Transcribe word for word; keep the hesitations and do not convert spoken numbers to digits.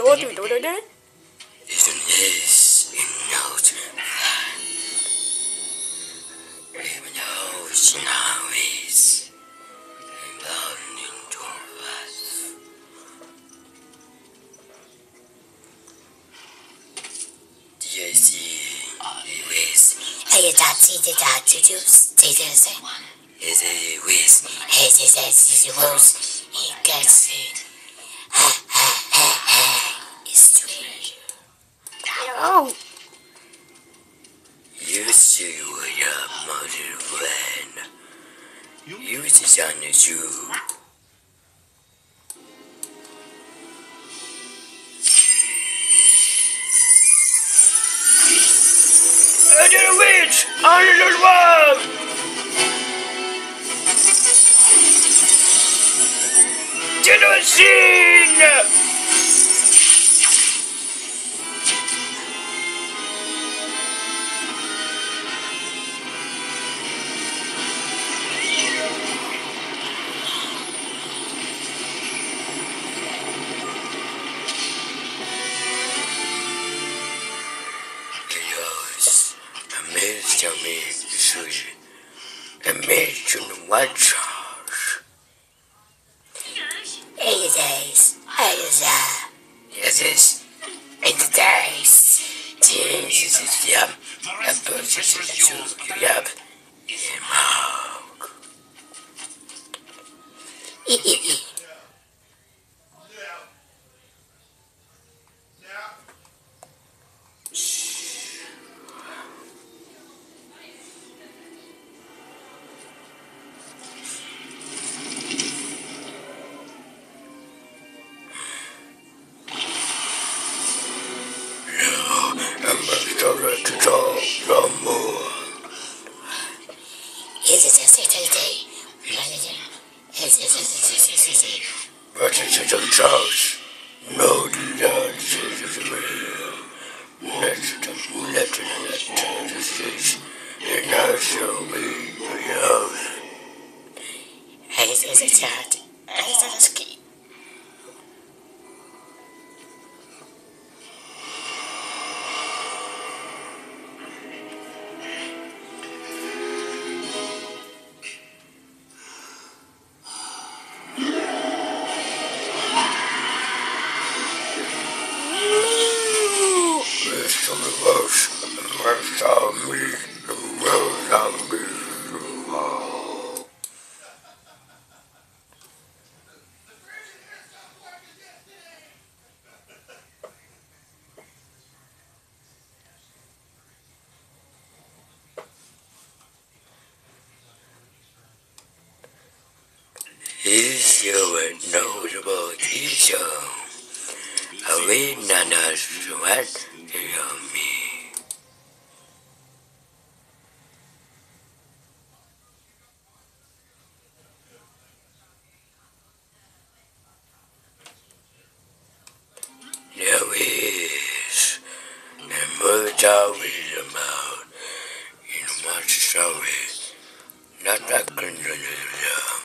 Isn't this enough? Even though it's now is bound into us. Do you see the ways? Hey, that's it, that's it, it's it. Is it ways? Hey, it's it, it's ways. He gets it. Ha ha ha ha. It's true. Oh. You see what your mother friend. You is on the zoo. Under the witch! Under the wall! To the scene! Tell me, sweet, imagine what charge. Eight days, eight days, yes, yes, eight days. Teams is the yum, and purchases to yup, in mouth. E e e. To talk some more. Is it a city? Is it a city? But it's a church. No, that's it. Let's let it and I shall be yours. Is it a chat? Is it a ski? Is your notable teacher? A way nanas what you me. There is a murder with a mouth in much sorry. Not that kind of